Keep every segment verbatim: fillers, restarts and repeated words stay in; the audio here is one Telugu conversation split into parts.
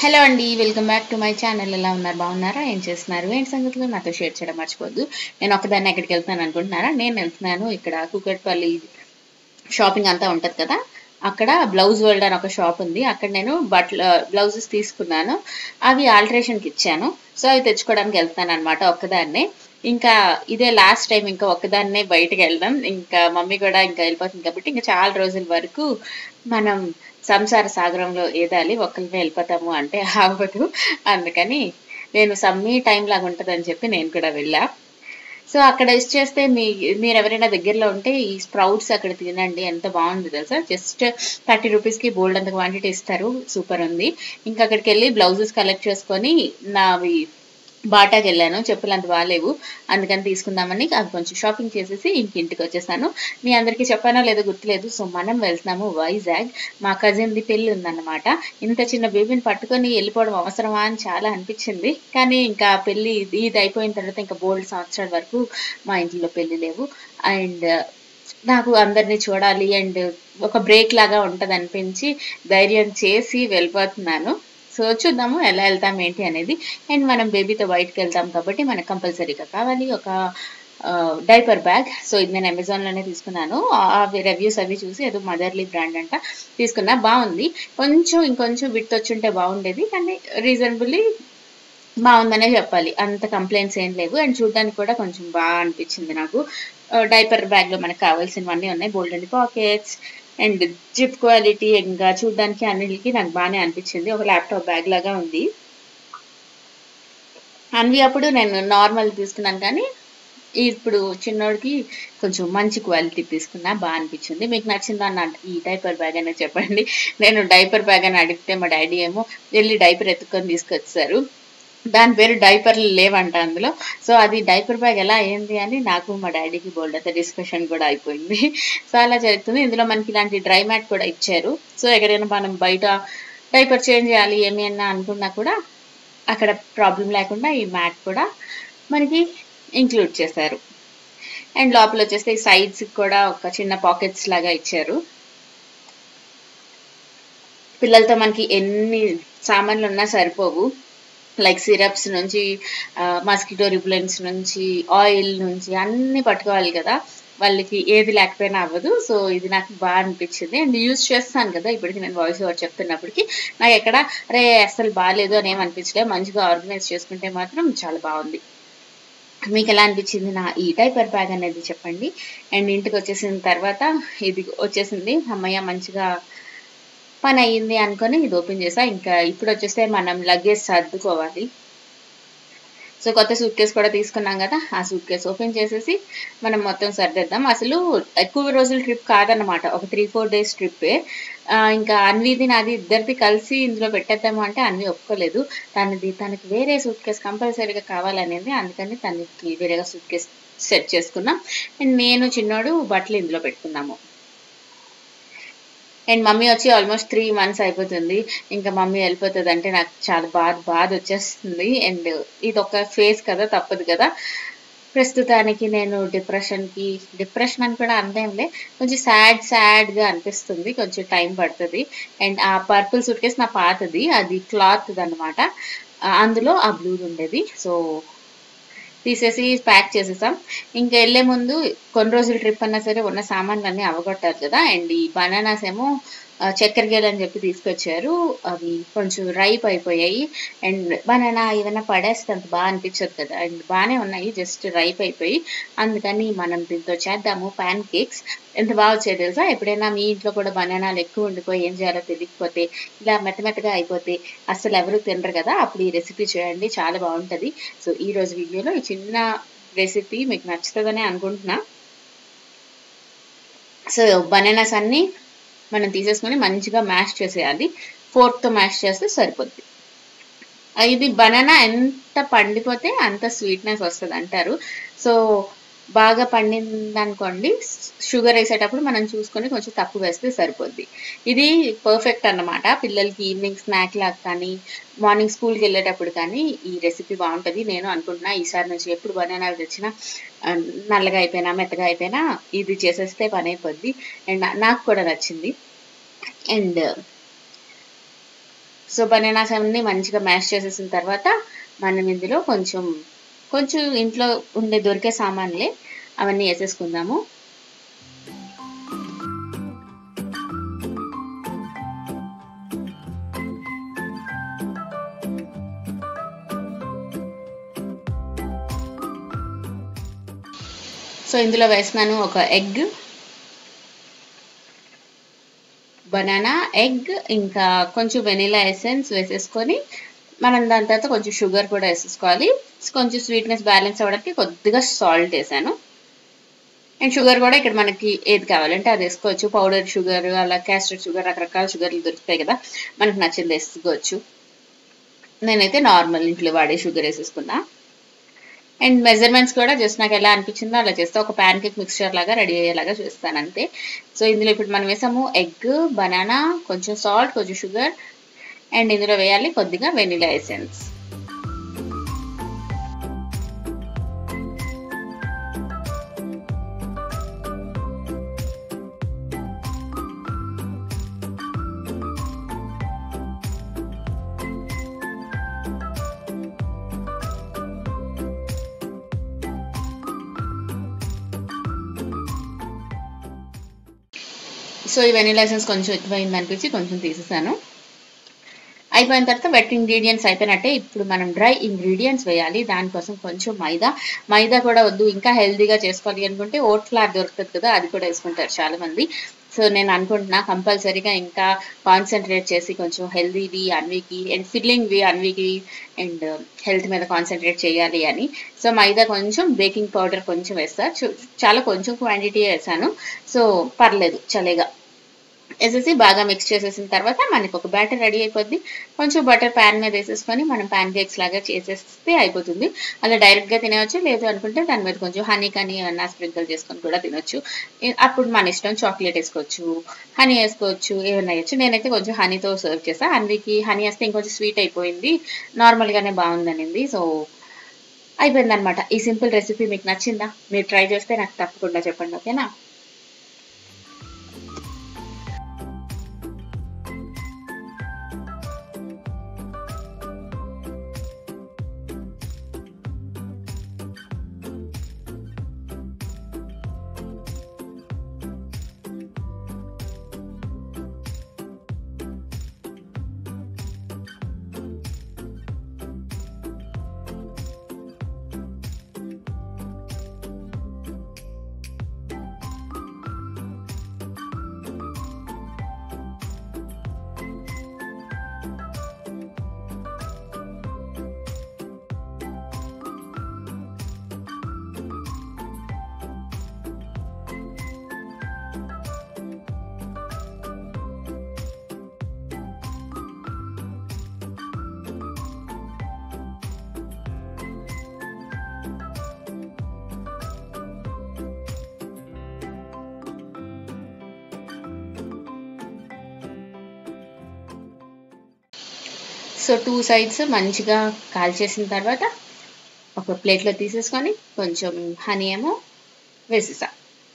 హలో అండి, welcome back to my channel. ఎలా ఉన్నారు? బాగున్నారా? ఏం చేస్తున్నారు? ఏంటి సంగతులు నాతో షేర్ చేయడం మర్చిపోద్దు. నేను ఒకదాన్ని ఎక్కడికి వెళ్తున్నాను అనుకుంటున్నారా? నేను వెళ్తున్నాను ఇక్కడ కూకట్పల్లి షాపింగ్ అంతా ఉంటుంది కదా, అక్కడ బ్లౌజ్ వరల్డ్ అని ఒక షాప్ ఉంది. అక్కడ నేను బట్టల బ్లౌజెస్ తీసుకున్నాను, అవి ఆల్టరేషన్కి ఇచ్చాను. సో అవి తెచ్చుకోవడానికి వెళ్తాను అనమాట ఒక్కదాన్నే. ఇంకా ఇదే లాస్ట్ టైం ఇంకా ఒక్కదాన్నే బయటకు వెళ్దాం. ఇంకా మమ్మీ కూడా ఇంకా వెళ్ళిపోతుంది కాబట్టి ఇంకా చాలా రోజుల వరకు మనం సంసార సాగరంలో ఏదాలి, ఒక్కరినే వెళ్ళిపోతాము అంటే అవ్వదు. అందుకని నేను సమ్మీ టైం లాగా ఉంటుందని చెప్పి నేను కూడా వెళ్ళా. సో అక్కడ ఇచ్చేస్తే మీ మీరు ఎవరైనా దగ్గరలో ఉంటే ఈ స్ప్రౌట్స్ అక్కడ తినండి, ఎంత బాగుంది తెలుసా. జస్ట్ థర్టీ రూపీస్కి బోల్డ్ అంత క్వాంటిటీ ఇస్తారు, సూపర్ ఉంది. ఇంకా అక్కడికి వెళ్ళి బ్లౌజెస్ కలెక్ట్ చేసుకొని నావి బాటాకి వెళ్ళాను. చెప్పులు అంత బాగాలేవు, అందుకని తీసుకుందామని అది కొంచెం షాపింగ్ చేసేసి ఇంక ఇంటికి వచ్చేసాను. మీ అందరికీ చెప్పానో లేదో గుర్తులేదు. సో మనం వెళ్తున్నాము వైజాగ్, మా కజిన్ది పెళ్ళి ఉందన్నమాట. ఇంత చిన్న బేబీని పట్టుకొని వెళ్ళిపోవడం అవసరమా అని చాలా అనిపించింది. కానీ ఇంకా పెళ్ళి ఇది అయిపోయిన తర్వాత ఇంకా బోల్డ్ సంవత్సరాల వరకు మా ఇంట్లో పెళ్లి లేవు. అండ్ నాకు అందరినీ చూడాలి అండ్ ఒక బ్రేక్ లాగా ఉంటుంది అనిపించి ధైర్యం చేసి వెళ్ళిపోతున్నాను. సో చూద్దాము ఎలా వెళ్తాం ఏంటి అనేది. అండ్ మనం బేబీతో బయటకు వెళ్తాం కాబట్టి మనకు కంపల్సరీగా కావాలి ఒక డైపర్ బ్యాగ్. సో ఇది నేను అమెజాన్లోనే తీసుకున్నాను. అవి రివ్యూస్ అవి చూసి ఏదో మదర్లీ బ్రాండ్ అంట తీసుకున్నా, బాగుంది. కొంచెం ఇంకొంచెం విత్ వచ్చుంటే బాగుండేది, కానీ రీజనబుల్లీ బాగుందనే చెప్పాలి, అంత కంప్లైంట్స్ ఏం లేవు. అండ్ చూడడానికి కూడా కొంచెం బాగా అనిపించింది నాకు. డైపర్ బ్యాగ్లో మనకు కావాల్సినవన్నీ ఉన్నాయి, బోల్డ్ and pockets and zip quality, ఇంకా చూడడానికి అన్నిటికి నాకు బాగానే అనిపించింది. ఒక ల్యాప్టాప్ బ్యాగ్ లాగా ఉంది. అన్వి అప్పుడు నేను నార్మల్ తీసుకున్నాను, కానీ ఇప్పుడు చిన్నోడికి కొంచెం మంచి క్వాలిటీ తీసుకున్నా, బాగా అనిపించింది. మీకు నచ్చిందా అన్న ఈ డైపర్ బ్యాగ్ అనేది చెప్పండి. నేను డైపర్ బ్యాగ్ అని అడిగితే మా డాడీ ఏమో వెళ్ళి డైపర్ ఎత్తుకొని తీసుకొచ్చారు. దాని పేరు డైపర్లు లేవంట అందులో. సో అది డైపర్ బ్యాగ్ ఎలా అయింది అని నాకు మా డాడీకి బోల్డ్ అంత డిస్కషన్ కూడా అయిపోయింది. సో అలా జరుగుతుంది. ఇందులో మనకి ఇలాంటి డ్రై మ్యాట్ కూడా ఇచ్చారు. సో ఎక్కడైనా మనం బయట డైపర్ చేంజ్ చేయాలి ఏమి అన్నా అనుకున్నా కూడా అక్కడ ప్రాబ్లం లేకుండా ఈ మ్యాట్ కూడా మనకి ఇంక్లూడ్ చేశారు. అండ్ లోపల వచ్చేస్తే ఈ సైడ్స్ కూడా ఒక చిన్న పాకెట్స్ లాగా ఇచ్చారు. పిల్లలతో మనకి ఎన్ని సామాన్లు ఉన్నా సరిపోవు. లైక్ సిరప్స్ నుంచి మస్కిటో రిప్లెంట్స్ నుంచి ఆయిల్ నుంచి అన్ని పట్టుకోవాలి కదా, వాళ్ళకి ఏది లేకపోయినా అవ్వదు. సో ఇది నాకు బాగా అనిపించింది అండ్ యూజ్ చేస్తాను కదా ఇప్పటికి. నేను వాయిస్ ఓవర్ చెప్తున్నప్పటికీ నాకు ఎక్కడ అరే అస్సలు బాగాలేదు అని ఏమనిపించలేదు. మంచిగా ఆర్గనైజ్ చేసుకుంటే మాత్రం చాలా బాగుంది. మీకు ఎలా అనిపించింది నా ఈ డైపర్ బ్యాగ్ అనేది చెప్పండి. అండ్ ఇంటికి వచ్చేసిన తర్వాత ఇది వచ్చేసింది, అమ్మయ్య మంచిగా పని అయ్యింది అనుకొని ఇది ఓపెన్ చేసా. ఇంకా ఇప్పుడు వచ్చేస్తే మనం లగేజ్ సర్దుకోవాలి. సో కొత్త సూట్ కేసు కూడా తీసుకున్నాం కదా, ఆ సూట్ కేసు ఓపెన్ చేసేసి మనం మొత్తం సర్దేద్దాం. అసలు ఎక్కువ రోజుల ట్రిప్ కాదన్నమాట, ఒక త్రీ ఫోర్ డేస్ ట్రిప్పే. ఇంకా అన్విది నాది ఇద్దరిది కలిసి ఇందులో పెట్టేద్దాము అంటే అన్వి ఒప్పుకోలేదు. తనది తనకి వేరే సూట్ కేసు కంపల్సరీగా కావాలనేది, అందుకని తనకి వేరేగా సూట్ కేసు సెట్ చేసుకున్నాం. అండ్ నేను చిన్నోడు బట్టలు ఇందులో పెట్టుకున్నాము. అండ్ మమ్మీ వచ్చి ఆల్మోస్ట్ త్రీ మంత్స్ అయిపోతుంది. ఇంకా మమ్మీ వెళ్ళిపోతుంది అంటే నాకు చాలా బాధ బాధ వచ్చేస్తుంది. అండ్ ఇది ఒక ఫేస్ కదా, తప్పదు కదా. ప్రస్తుతానికి నేను డిప్రెషన్కి డిప్రెషన్ అని కూడా అందేంలే, కొంచెం సాడ్ సాడ్గా అనిపిస్తుంది, కొంచెం టైం పడుతుంది. అండ్ ఆ పర్పుల్ సూట్ కేసు నా పాతది, అది క్లాత్ది అనమాట. అందులో ఆ బ్లూది ఉండేది. సో తీసేసి ప్యాక్ చేసేసాం. ఇంకా వెళ్ళే ముందు కొన్ని రోజులు ట్రిప్ అన్నా సరే ఉన్న సామాన్లు అన్నీ అవగొట్టారు కదా. అండ్ ఈ బనానాస్ ఏమో చక్కెర గేలు అని చెప్పి తీసుకొచ్చారు, అవి కొంచెం రైప్ అయిపోయాయి. అండ్ బనానా ఏదైనా పడేస్తే అంత బాగా అనిపించదు కదా, అండ్ బాగానే ఉన్నాయి, జస్ట్ రైప్ అయిపోయి. అందుకని మనం దీంతో చేద్దాము ప్యాన్ కేక్స్. ఎంత బాగా వచ్చాయి తెలుసా. ఎప్పుడైనా మీ ఇంట్లో కూడా బనానాలు ఎక్కువ ఉండిపోయి ఏం చేయాలో తెలియకపోతే, ఇలా మెత్త మెత్తగా అయిపోతే అస్సలు ఎవరు తినరు కదా, అప్పుడు ఈ రెసిపీ చేయండి, చాలా బాగుంటుంది. సో ఈ రోజు వీడియోలో ఈ చిన్న రెసిపీ మీకు నచ్చుతుందని అనుకుంటున్నా. సో బనానాస్ అన్ని మనం తీసేసుకొని మంచిగా మ్యాష్ చేసేయాలి. ఫోర్క్తో మ్యాష్ చేస్తే సరిపోద్ది. ఇది బనానా ఎంత పండిపోతే అంత స్వీట్నెస్ వస్తుంది అంటారు. సో బాగా పండిందనుకోండి, షుగర్ వేసేటప్పుడు మనం చూసుకొని కొంచెం తక్కువ వేస్తే సరిపోద్ది. ఇది పర్ఫెక్ట్ అన్నమాట పిల్లలకి ఈవినింగ్ స్నాక్ లాగా కానీ, మార్నింగ్ స్కూల్కి వెళ్ళేటప్పుడు కానీ ఈ రెసిపీ బాగుంటుంది. నేను అనుకుంటున్నా ఈసారి నుంచి ఎప్పుడు బనానాలు తెచ్చినా నల్లగా అయిపోయినా మెత్తగా అయిపోయినా ఇది చేసేస్తే పని అయిపోద్ది. అండ్ నాకు కూడా నచ్చింది. అండ్ సో బనానాస్ అన్ని మంచిగా మ్యాష్ చేసేసిన తర్వాత మనం ఇందులో కొంచెం కొంచెం ఇంట్లో ఉండే దొరికే సామాన్లే అవన్నీ వేసేసుకుందాము. సో ఇందులో వేస్తున్నాను ఒక ఎగ్, బనానా, ఎగ్, ఇంకా కొంచెం వెనిలా ఎసెన్స్ వేసేసుకొని మనం దాని తర్వాత కొంచెం షుగర్ కూడా వేసేసుకోవాలి. కొంచెం స్వీట్నెస్ బ్యాలెన్స్ అవ్వడానికి కొద్దిగా సాల్ట్ వేసాను. అండ్ షుగర్ కూడా ఇక్కడ మనకి ఏది కావాలంటే అది వేసుకోవచ్చు. పౌడర్ షుగర్, అలా క్యాస్టర్ షుగర్, రకరకాల షుగర్లు దొరుకుతాయి కదా, మనకు నచ్చింది వేసుకోవచ్చు. నేనైతే నార్మల్ ఇంట్లో వాడే షుగర్ వేసేసుకున్నా. అండ్ మెజర్మెంట్స్ కూడా జస్ట్ నాకు ఎలా అనిపించిందో అలా చేస్తా. ఒక ప్యాన్ కేక్ మిక్స్చర్ లాగా రెడీ అయ్యేలాగా చేస్తాను అంతే. సో ఇందులో ఇప్పుడు మనం వేసాము ఎగ్, బనానా, కొంచెం సాల్ట్, కొంచెం షుగర్, అండ్ ఇందులో వేయాలి కొద్దిగా వెనిలా ఎసెన్స్. సో ఈ వెనిలా ఎసెన్స్ కొంచెం ఎక్కువైంది అనిపించి కొంచెం తీసేసాను. అయిపోయిన తర్వాత వెట్ ఇంగ్రీడియంట్స్ అయిపోయినట్టే. ఇప్పుడు మనం డ్రై ఇంగ్రీడియంట్స్ వేయాలి. దానికోసం కొంచెం మైదా, మైదా కూడా వద్దు, ఇంకా హెల్తీగా చేసుకోవాలి అనుకుంటే ఓట్ ఫ్లార్ దొరుకుతుంది కదా, అది కూడా వేసుకుంటారు చాలా మంది. సో నేను అనుకుంటున్నా కంపల్సరీగా ఇంకా కాన్సన్ట్రేట్ చేసి కొంచెం హెల్తీవి అన్వికి అండ్ ఫిల్లింగ్వి అన్వికి అండ్ హెల్త్ మీద కాన్సన్ట్రేట్ చేయాలి అని. సో మైదా కొంచెం, బేకింగ్ పౌడర్ కొంచెం వేస్తా, చాలా కొంచెం క్వాంటిటీ వేసాను. సో పర్లేదు చలేగా వేసేసి బాగా మిక్స్ చేసేసిన తర్వాత మనకి ఒక బ్యాటర్ రెడీ అయిపోద్ది. కొంచెం బటర్ ప్యాన్ మీద వేసేసుకొని మనం ప్యాన్ కేక్స్ లాగా చేసేస్తే అయిపోతుంది. అలా డైరెక్ట్గా తినవచ్చు, లేదు అనుకుంటే దాని మీద కొంచెం హనీ కానీ ఏమన్నా స్ప్రింకిల్ చేసుకొని కూడా తినొచ్చు. అప్పుడు మన ఇష్టం, చాక్లెట్ వేసుకోవచ్చు, హనీ వేసుకోవచ్చు, ఏమన్నా వేయచ్చు. నేనైతే కొంచెం హనీతో సర్వ్ చేస్తాను. హనీకి హనీ వేస్తే ఇంకొంచెం స్వీట్ అయిపోయింది, నార్మల్గానే బాగుందనింది. సో అయిపోయిందనమాట. ఈ సింపుల్ రెసిపీ మీకు నచ్చిందా? మీరు ట్రై చేస్తే నాకు తప్పకుండా చెప్పండి, ఓకేనా? సో టూ సైడ్స్ మంచిగా కాల్చేసిన తర్వాత ఒక ప్లేట్లో తీసేసుకొని కొంచెం హనీ ఏమో వేసేసా.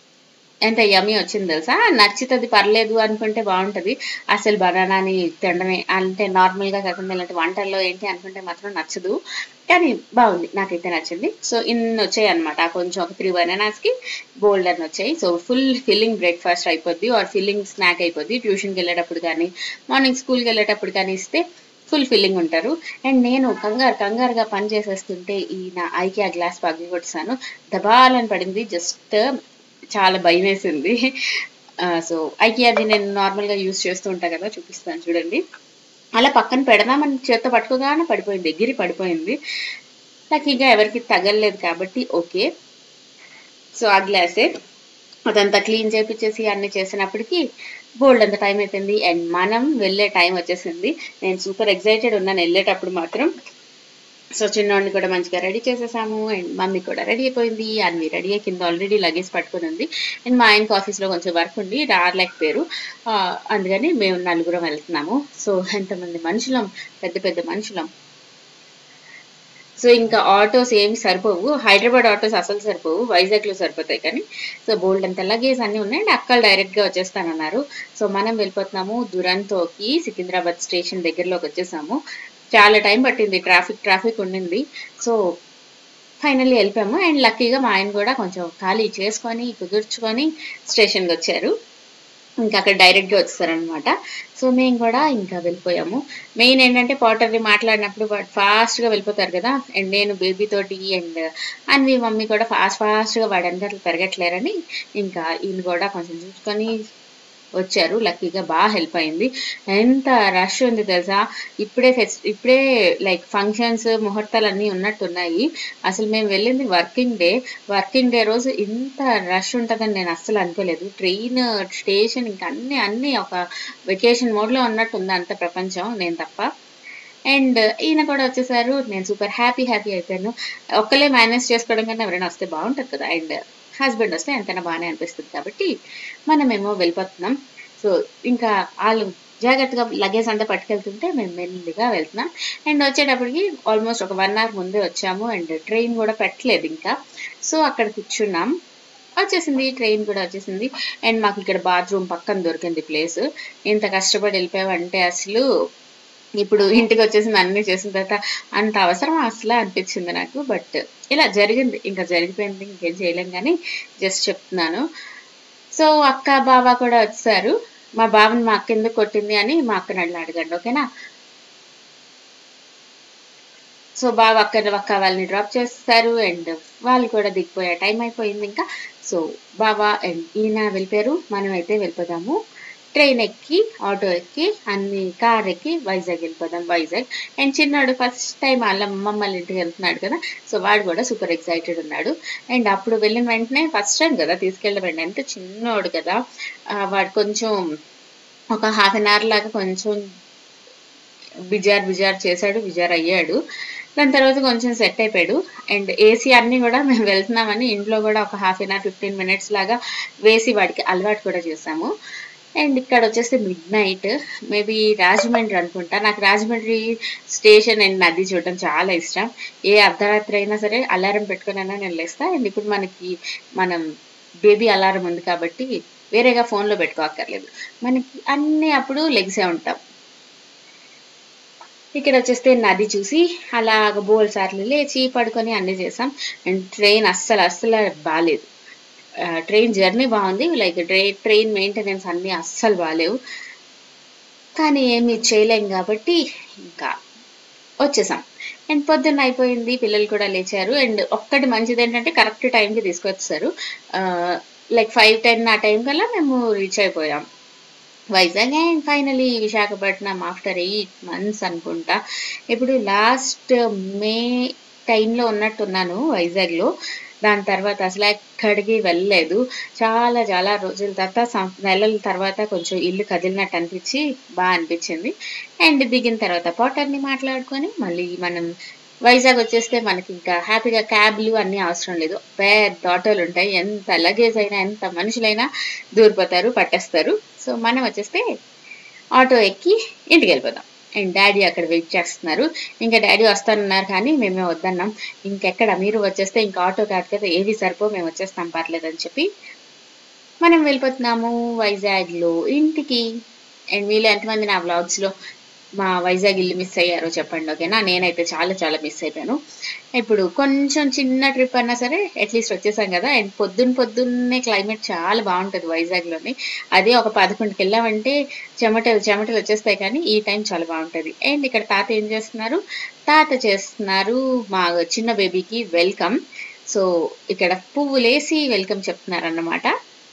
ఎంత యమ్మీ వచ్చింది తెలుసా? నచ్చుతుంది, పర్లేదు అనుకుంటే బాగుంటుంది. అసలు బనానాని తినడమే అంటే నార్మల్గా కాకుండా ఇలాంటి వంటల్లో ఏంటి అనుకుంటే మాత్రం నచ్చదు, కానీ బాగుంది, నాకైతే నచ్చింది. సో ఇన్ని వచ్చాయి అనమాట, కొంచెం ఒక త్రీ బనానాస్కి బోల్డ్ అని వచ్చాయి. సో ఫుల్ ఫిల్లింగ్ బ్రేక్ఫాస్ట్ అయిపోద్ది, ఆర్ ఫిల్లింగ్ స్నాక్ అయిపోద్ది. ట్యూషన్కి వెళ్ళేటప్పుడు కానీ మార్నింగ్ స్కూల్కి వెళ్ళేటప్పుడు కానీ ఇస్తే ఫుల్ ఫిల్లింగ్ ఉంటారు. అండ్ నేను కంగారు కంగారుగా పని చేసేస్తుంటే ఈ నా ఐకి ఆ గ్లాస్ పగిలి కొట్టాను, దబాలని పడింది, జస్ట్ చాలా భయం వేసింది. సో ఐకి అది నేను నార్మల్గా యూజ్ చేస్తూ ఉంటాను కదా, చూపిస్తాను చూడండి. అలా పక్కన పెడదామని చేత్తో పట్టుకోగానే పడిపోయింది, ఎగిరి పడిపోయింది. లక్కీగా ఎవరికి తగలలేదు కాబట్టి ఓకే. సో ఆ గ్లాసే అదంతా క్లీన్ చేపించేసి అన్ని చేసినప్పటికీ బోల్డ్ అంత టైం అయిపోయింది. అండ్ మనం వెళ్ళే టైం వచ్చేసింది. నేను సూపర్ ఎక్సైటెడ్ ఉన్నాను వెళ్ళేటప్పుడు మాత్రం. సో చిన్నోడిని కూడా మంచిగా రెడీ చేసేసాము, అండ్ మమ్మీ కూడా రెడీ అయిపోయింది. అన్ని రెడీ అయ్యి కింద ఆల్రెడీ లగేజ్ పట్టుకుని ఉంది. అండ్ మా ఆయనకి ఆఫీస్లో కొంచెం వర్క్ ఉండి రాలేకపోయారు, అందుకని మేము నలుగురం వెళ్తున్నాము. సో ఎంతమంది మనుషులం, పెద్ద పెద్ద మనుషులం. సో ఇంకా ఆటోస్ ఏమి సరిపోవు, హైదరాబాద్ ఆటోస్ అసలు సరిపోవు, వైజాగ్లో సరిపోతాయి కానీ. సో బోల్డ్ అంత లగేజ్ అన్నీ ఉన్నాయి అండ్ అక్కలు డైరెక్ట్గా వచ్చేస్తానన్నారు. సో మనం వెళ్ళిపోతున్నాము దురంతోకి, సికింద్రాబాద్ స్టేషన్ దగ్గరలోకి వచ్చేసాము. చాలా టైం పట్టింది, ట్రాఫిక్ ట్రాఫిక్ ఉండింది. సో ఫైనల్లీ వెళ్ళిపోయాము అండ్ లక్కీగా మా ఆయన కూడా కొంచెం ఖాళీ చేసుకొని కుదుర్చుకొని స్టేషన్కి వచ్చారు. ఇంకా అక్కడ డైరెక్ట్గా వచ్చేసారనమాట. సో మేము కూడా ఇంకా వెళ్ళిపోయాము. మెయిన్ ఏంటంటే పాటర్ని మాట్లాడినప్పుడు వాడు ఫాస్ట్గా వెళ్ళిపోతారు కదా, అండ్ నేను బేబీ తోటి అండ్ అన్వి మమ్మీ కూడా ఫాస్ట్ ఫాస్ట్గా వాడు అందరూ పెరగట్లేరని ఇంకా వీళ్ళు కూడా కొంచెం చూసుకొని వచ్చారు. లక్కీగా బాగా హెల్ప్ అయింది. ఎంత రష్ ఉంది తెలుసా, ఇప్పుడే ఫెస్ట్ ఇప్పుడే లైక్ ఫంక్షన్స్ ముహూర్తాలు అన్నీ ఉన్నట్టున్నాయి. అసలు మేము వెళ్ళింది వర్కింగ్ డే, వర్కింగ్ డే రోజు ఇంత రష్ ఉంటుందని నేను అస్సలు అనుకోలేదు. ట్రైన్ స్టేషన్ ఇంకా అన్ని అన్నీ ఒక వెకేషన్ మోడ్లో ఉన్నట్టు ఉంది అంత ప్రపంచం, నేను తప్ప. అండ్ ఈయన కూడా వచ్చేసారు. నేను సూపర్ హ్యాపీ హ్యాపీ అయిపోయాను. ఒక్కలే మేనేజ్ చేసుకోవడం కన్నా ఎవరైనా వస్తే బాగుంటుంది కదా, అండ్ హస్బెండ్ వస్తే ఎంతైనా బాగానే అనిపిస్తుంది కాబట్టి మనమేమో వెళ్ళిపోతున్నాం. సో ఇంకా వాళ్ళు జాగ్రత్తగా లగేజ్ అంతా పట్టుకెళ్తుంటే మేము మెల్లిగా వెళ్తున్నాం. అండ్ వచ్చేటప్పటికి ఆల్మోస్ట్ ఒక వన్ అవర్ ముందే వచ్చాము అండ్ ట్రైన్ కూడా పెట్టలేదు ఇంకా. సో అక్కడ కూర్చున్నాం, వచ్చేసింది ట్రైన్ కూడా వచ్చేసింది. అండ్ మాకు ఇక్కడ బాత్రూమ్ పక్కన దొరికింది ప్లేస్. ఇంత కష్టపడి వెళ్ళిపోయామంటే అసలు ఇప్పుడు ఇంటికి వచ్చేసింది అన్నీ చేసిన తర్వాత అంత అవసరం అసలు అనిపించింది నాకు. బట్ ఇలా జరిగింది, ఇంకా జరిగిపోయింది, ఇంకేం చేయలేం కానీ జస్ట్ చెప్తున్నాను. సో అక్క బావ కూడా వచ్చారు. మా బావని మా అక్క ఎందుకు కొట్టింది అని మా అక్కని అట్లా అడగండి, ఓకేనా. సో బావ అక్క అక్క వాళ్ళని డ్రాప్ చేస్తారు అండ్ వాళ్ళు కూడా దిగిపోయే టైం అయిపోయింది ఇంకా. సో బావ అండ్ ఈయన వెళ్ళిపోయారు, మనం అయితే వెళ్ళిపోదాము. ట్రైన్ ఎక్కి ఆటో ఎక్కి అన్ని కార్ ఎక్కి వైజాగ్ వెళ్ళిపోదాం, వైజాగ్. అండ్ చిన్నాడు ఫస్ట్ టైం వాళ్ళ మమ్మల్ని ఇంటికి వెళ్తున్నాడు కదా, సో వాడు కూడా సూపర్ ఎక్సైటెడ్ ఉన్నాడు. అండ్ అప్పుడు వెళ్ళిన వెంటనే ఫస్ట్ టైం కదా తీసుకెళ్ళడం, ఎంత చిన్నోడు కదా, వాడు కొంచెం ఒక హాఫ్ అన్ అవర్ లాగా కొంచెం బిజార్ బిజార్ చేశాడు, బిజార్ అయ్యాడు. దాని తర్వాత కొంచెం సెట్ అయిపోయాడు. అండ్ ఏసీ అన్నీ కూడా మేము వెళ్తున్నామని ఇంట్లో కూడా ఒక half an hour fifteen minutes లాగా వేసి వాడికి అలవాటు కూడా చేసాము. అండ్ ఇక్కడ వచ్చేసి మిడ్ నైట్, మేబీ రాజమండ్రి అనుకుంటా. నాకు రాజమండ్రి స్టేషన్ అండ్ నది చూడటం చాలా ఇష్టం. ఏ అర్ధరాత్రి అయినా సరే అలారం పెట్టుకునైనా నేను లేస్తా. అండ్ ఇప్పుడు మనకి మనం బేబీ అలారం ఉంది కాబట్టి వేరేగా ఫోన్లో పెట్టుకోక్కర్లేదు, మనకి అన్నీ అప్పుడు లెగ్సే ఉంటాం. ఇక్కడ వచ్చేస్తే నది చూసి అలాగ బోల్ సార్లు లేచి పడుకొని అన్నీ చేసాం. అండ్ ట్రైన్ అస్సలు అస్సలు బాగాలేదు. ట్రైన్ జర్నీ బాగుంది, లైక్ ట్రైన్ ట్రైన్ మెయింటెనెన్స్ అన్నీ అస్సలు బాగాలేవు, కానీ ఏమి చేయలేం కాబట్టి ఇంకా వచ్చేసాం. అండ్ పొద్దున్న అయిపోయింది, పిల్లలు కూడా లేచారు. అండ్ ఒక్కటి మంచిది ఏంటంటే కరెక్ట్ టైంకి తీసుకొచ్చారు. లైక్ ఫైవ్ టెన్ ఆ టైం కల్లా మేము రీచ్ అయిపోయాం Vizag. And finally Visakhapatnam after eight months అనుకుంటా, ఇప్పుడు లాస్ట్ మే టైంలో ఉన్నట్టున్నాను వైజాగ్లో. దాని తర్వాత అసలు ఎక్కడికి వెళ్ళలేదు. చాలా చాలా రోజుల తర్వాత నెలల తర్వాత కొంచెం ఇల్లు కదిలినట్టు అనిపించి బాగా అనిపించింది. అండ్ దిగిన తర్వాత పాటర్ని మాట్లాడుకొని మళ్ళీ మనం వైజాగ్ వచ్చేస్తే మనకి ఇంకా హ్యాపీగా క్యాబ్లు అన్నీ అవసరం లేదు, పెద్ద ఆటోలు ఉంటాయి. ఎంత లగేజ్ అయినా ఎంత మనుషులైనా దూరిపోతారు, పట్టేస్తారు. సో మనం వచ్చేస్తే ఆటో ఎక్కి ఇంటికి వెళ్ళిపోదాం. అండ్ డాడీ అక్కడ వెయిట్ చేస్తున్నారు. ఇంకా డాడీ వస్తానన్నారు కానీ మేమే వద్దన్నాం. ఇంకెక్కడ మీరు వచ్చేస్తే ఇంకా ఆటో కాదు కదా, ఏవి సరిపో, మేము వచ్చేస్తాం పర్లేదని చెప్పి మనం వెళ్ళిపోతున్నాము వైజాగ్లో ఇంటికి. అండ్ వీళ్ళు ఎంతమంది నా వ్లాగ్స్లో మా వైజాగ్ ఇల్లు మిస్ అయ్యారో చెప్పండి, ఓకేనా. నేనైతే చాలా చాలా మిస్ అయిపోయాను. ఇప్పుడు కొంచెం చిన్న ట్రిప్ అన్నా సరే అట్లీస్ట్ వచ్చేసాం కదా. అండ్ పొద్దున్న పొద్దున్నే క్లైమేట్ చాలా బాగుంటుంది వైజాగ్లోని. అదే ఒక పదకొండుకి వెళ్ళామంటే చెమటలు చెమటలు వచ్చేస్తాయి, కానీ ఈ టైం చాలా బాగుంటుంది. అండ్ ఇక్కడ తాత ఏం చేస్తున్నారు, తాత చేస్తున్నారు మా చిన్న బేబీకి వెల్కమ్. సో ఇక్కడ పువ్వులేసి వెల్కమ్ చెప్తున్నారు అన్నమాట.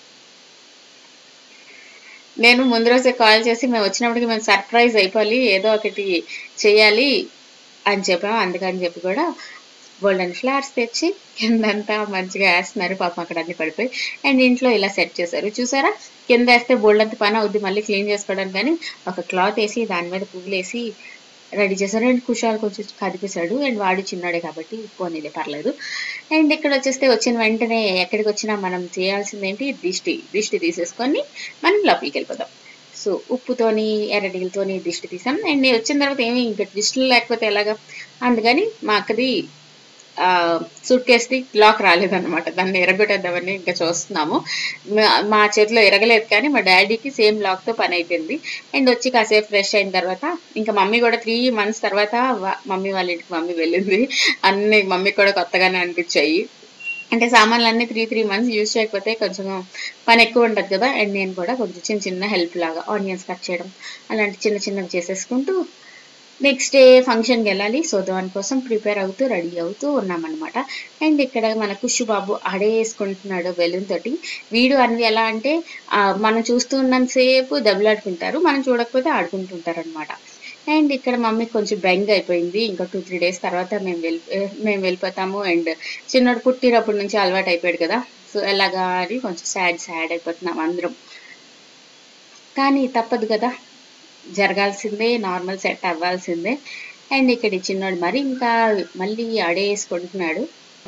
నేను ముందు రోజే కాల్ చేసి మేము వచ్చినప్పటికి మేము సర్ప్రైజ్ అయిపోవాలి, ఏదో ఒకటి చేయాలి అని చెప్పాము. అందుకని చెప్పి కూడా గోల్డెన్ ఫ్లవర్స్ తెచ్చి కిందంతా మంచిగా వేస్తున్నారు. పాపం అక్కడ అన్ని పడిపోయి. అండ్ ఇంట్లో ఇలా సెట్ చేశారు, చూసారా. కింద వేస్తే బోల్డంత పని అవుద్ది మళ్ళీ క్లీన్ చేసుకోవడానికి, కానీ ఒక క్లాత్ వేసి దాని మీద పువ్వులు వేసి రెడీ చేశారు. అండ్ కుషాలు కొంచెం కదిపేశాడు. అండ్ వాడు చిన్నాడే కాబట్టి పోనీలే పర్లేదు. అండ్ ఇక్కడ వచ్చేస్తే వచ్చిన వెంటనే ఎక్కడికి వచ్చినా మనం చేయాల్సింది ఏంటి, దిష్టి దిష్టి తీసేసుకొని మనం లోపలికి వెళ్ళిపోదాం. సో ఉప్పుతోని ఎర్రడిలతోని దిష్టి తీసాం. అండ్ నేను వచ్చిన తర్వాత ఏమి ఇంకా దిష్టిలు లేకపోతే ఎలాగా, అందుకని మా అక్కది సూట్ కేస్ది లాక్ రాలేదన్నమాట. దాన్ని ఎరగొట్టేద్దామని ఇంకా చూస్తున్నాము. మా చేతిలో ఎరగలేదు కానీ మా డాడీకి సేమ్ లాక్తో పని అయిపోయింది. అండ్ వచ్చి కాసేపు ఫ్రెష్ అయిన తర్వాత ఇంకా మమ్మీ కూడా త్రీ మంత్స్ తర్వాత మమ్మీ వాళ్ళ ఇంటికి మమ్మీ వెళ్ళింది. అన్ని మమ్మీ కూడా కొత్తగానే అనిపించాయి. అంటే సామాన్లు అన్నీ త్రీ త్రీ మంత్స్ యూజ్ చేయకపోతే కొంచెం పని ఎక్కువ ఉంటుంది కదా. అండ్ నేను కూడా కొంచెం చిన్న చిన్న హెల్ప్ లాగా ఆనియన్స్ కట్ చేయడం అలాంటి చిన్న చిన్నవి చేసేసుకుంటూ నెక్స్ట్ డే ఫంక్షన్కి వెళ్ళాలి. సో దానికోసం ప్రిపేర్ అవుతూ రెడీ అవుతూ ఉన్నామన్నమాట. అండ్ ఇక్కడ మన కుషు బాబు ఆడేసుకుంటున్నాడు బెలూన్ తోటి. వీడు అన్ని ఎలా అంటే మనం చూస్తూ ఉన్నంతసేపు దెబ్బలాడుకుంటారు, మనం చూడకపోతే ఆడుకుంటుంటారు అనమాట. అండ్ ఇక్కడ మమ్మీకి కొంచెం బెంగ్ అయిపోయింది. ఇంకా టూ త్రీ డేస్ తర్వాత మేము వెళ్ళి మేము వెళ్ళిపోతాము. అండ్ చిన్నోడు పుట్టినప్పటి నుంచి అలవాటు అయిపోయాడు కదా, సో ఎలాగా అని కొంచెం సాడ్ సాడ్ అయిపోతున్నాం అందరం. కానీ తప్పదు కదా, జరగాల్సిందే, నార్మల్ సెట్ అవ్వాల్సిందే. అండ్ ఇక్కడ చిన్నోడు మరి ఇంకా మళ్ళీ ఆడేసుకుంటున్నాడు.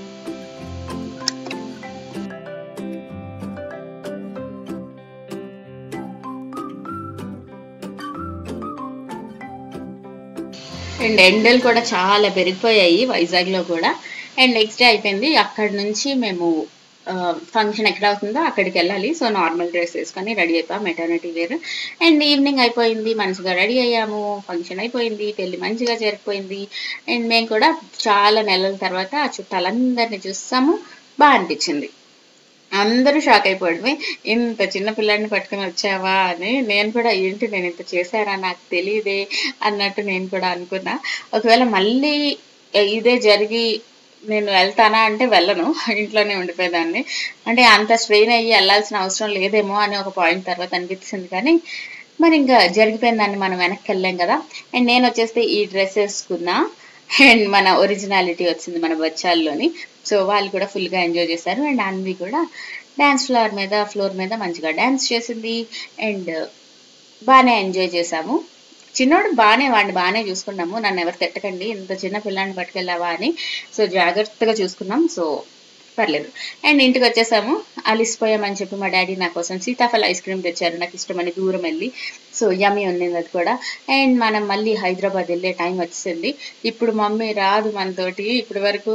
అండ్ ఎండలు కూడా చాలా పెరిగిపోయాయి వైజాగ్లో కూడా. అండ్ నెక్స్ట్ డే అయిపోయింది. అక్కడి నుంచి మేము ఫంక్షన్ ఎక్కడ అవుతుందో అక్కడికి వెళ్ళాలి. సో నార్మల్ డ్రెస్ వేసుకొని రెడీ అయిపోయాం, మెటర్నిటీ వేర్. అండ్ ఈవినింగ్ అయిపోయింది, మంచిగా రెడీ అయ్యాము, ఫంక్షన్ అయిపోయింది, పెళ్లి మంచిగా జరిగిపోయింది. అండ్ మేము కూడా చాలా నెలల తర్వాత ఆ చుట్టాలందరినీ చూస్తాము. బాగా అనిపించింది. అందరూ షాక్ అయిపోవడమే, ఇంత చిన్న పిల్లాడిని పట్టుకొని వచ్చావా అని. నేను కూడా ఏంటి నేను ఇంత చేశారా నాకు తెలియదే అన్నట్టు నేను కూడా అనుకున్నా. ఒకవేళ మళ్ళీ ఇదే జరిగి నేను వెళ్తానా అంటే వెళ్ళను, ఇంట్లోనే ఉండిపోయేదాన్ని. అంటే అంత స్ట్రెయిన్ అయ్యి వెళ్ళాల్సిన అవసరం లేదేమో అని ఒక పాయింట్ తర్వాత అనిపించింది. కానీ మరి ఇంకా జరిగిపోయిన దాన్ని మనం వెనక్కి వెళ్ళాం కదా. అండ్ నేను వచ్చేస్తే ఈ డ్రెస్ వేసుకున్నా. అండ్ మన ఒరిజినాలిటీ వచ్చింది మన బచ్చాల్లోని. సో వాళ్ళు కూడా ఫుల్గా ఎంజాయ్ చేశారు. అండ్ అన్వి కూడా డ్యాన్స్ ఫ్లోర్ మీద ఫ్లోర్ మీద మంచిగా డ్యాన్స్ చేసింది. అండ్ బాగానే ఎంజాయ్ చేసాము. చిన్నోడు బాగానే వాడిని బాగానే చూసుకున్నాము. నన్ను ఎవరు తిట్టకండి ఇంత చిన్న పిల్లాన్ని పట్టుకెళ్ళావా అని. సో జాగ్రత్తగా చూసుకున్నాం, సో పర్లేదు. అండ్ ఇంటికి వచ్చేసాము. అలిసిపోయామని చెప్పి మా డాడీ నా కోసం సీతాఫల ఐస్ క్రీమ్ తెచ్చారు, నాకు ఇష్టమని దూరం వెళ్ళి. సో యమ్మీ ఉంది అది కూడా. అండ్ మనం మళ్ళీ హైదరాబాద్ వెళ్ళే టైం వచ్చింది. ఇప్పుడు మమ్మీ రాదు మనతోటి. ఇప్పటి వరకు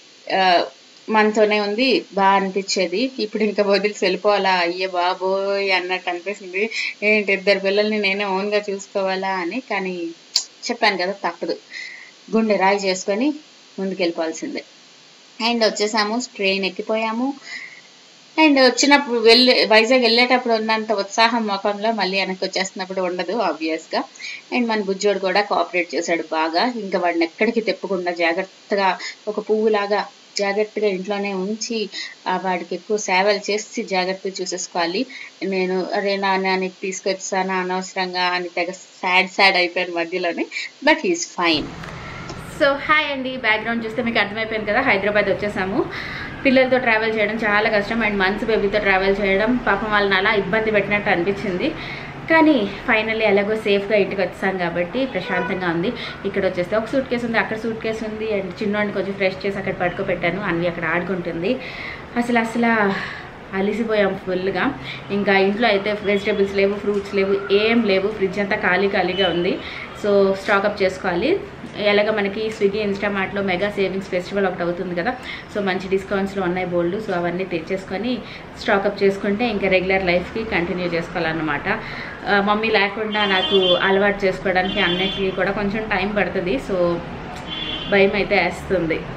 మనతోనే ఉంది, బాగా అనిపించేది. ఇప్పుడు ఇంకా వదిలిసి వెళ్ళిపోవాలా, అయ్యే బాబోయ్ అన్నట్టు అనిపిస్తుంది. ఏంటి ఇద్దరు పిల్లల్ని నేనే ఓన్గా చూసుకోవాలా అని. కానీ చెప్పాను కదా తప్పదు, గుండె రాయి చేసుకొని ముందుకు వెళ్ళిపోవాల్సిందే. అండ్ వచ్చేసాము, ట్రైన్ ఎక్కిపోయాము. అండ్ వచ్చినప్పుడు వెళ్ళే వైజాగ్ వెళ్ళేటప్పుడు ఉన్నంత ఉత్సాహం ముఖంలో మళ్ళీ వెనక్కి వచ్చేస్తున్నప్పుడు ఉండదు ఆబ్వియస్గా. అండ్ మన బుజ్జోడు కూడా కోఆపరేట్ చేశాడు బాగా. ఇంకా వాడిని ఎక్కడికి తెప్పకుండా జాగ్రత్తగా ఒక పువ్వులాగా జాగ్రత్తగా ఇంట్లోనే ఉంచి వాడికి ఎక్కువ సేవలు చేసి జాగ్రత్తగా చూసేసుకోవాలి. నేను అరే నాన్న నీకు తీసుకొచ్చానా అనవసరంగా అని తెగ సాడ్ సాడ్ అయిపోయాను మధ్యలోనే. But he's fine. So hi అండి, బ్యాక్గ్రౌండ్ చూస్తే మీకు అర్థమైపోయింది కదా, హైదరాబాద్ వచ్చేసాము. పిల్లలతో ట్రావెల్ చేయడం చాలా కష్టం. అండ్ మంత్స్ బేబీతో ట్రావెల్ చేయడం పాపం వాళ్ళని అలా ఇబ్బంది పెట్టినట్టు అనిపించింది. కానీ ఫైనల్లీ ఎలాగో సేఫ్గా ఇంటికి వచ్చాం కాబట్టి ప్రశాంతంగా ఉంది. ఇక్కడ వచ్చేస్తే ఒక సూట్ కేసు ఉంది, అక్కడ సూట్ కేసు ఉంది. అండ్ చిన్నోడిని కొంచెం ఫ్రెష్ చేసి అక్కడ పడుకోబెట్టాను, అన్నీ అక్కడ ఆడుకుంటుంది. అసలు అసలు అలిసిపోయాం ఫుల్గా. ఇంకా ఇంట్లో అయితే వెజిటేబుల్స్ లేవు, ఫ్రూట్స్ లేవు, ఏం లేవు. ఫ్రిడ్జ్ అంతా ఖాళీ ఖాళీగా ఉంది. సో స్టాకప్ చేసుకోవాలి. ఎలాగ మనకి స్విగ్గీ ఇన్స్టామార్ట్లో మెగా సేవింగ్స్ ఫెస్టివల్ ఒకటి అవుతుంది కదా, సో మంచి డిస్కౌంట్స్లో ఉన్నాయి బోల్డ్. సో అవన్నీ తెచ్చేసుకొని స్టాకప్ చేసుకుంటే ఇంకా రెగ్యులర్ లైఫ్కి కంటిన్యూ చేసుకోవాలన్నమాట. మమ్మీ లేకుండా నాకు అలవాటు చేసుకోవడానికి అన్నిటికీ కూడా కొంచెం టైం పడుతుంది. సో భయం అయితే వేస్తుంది.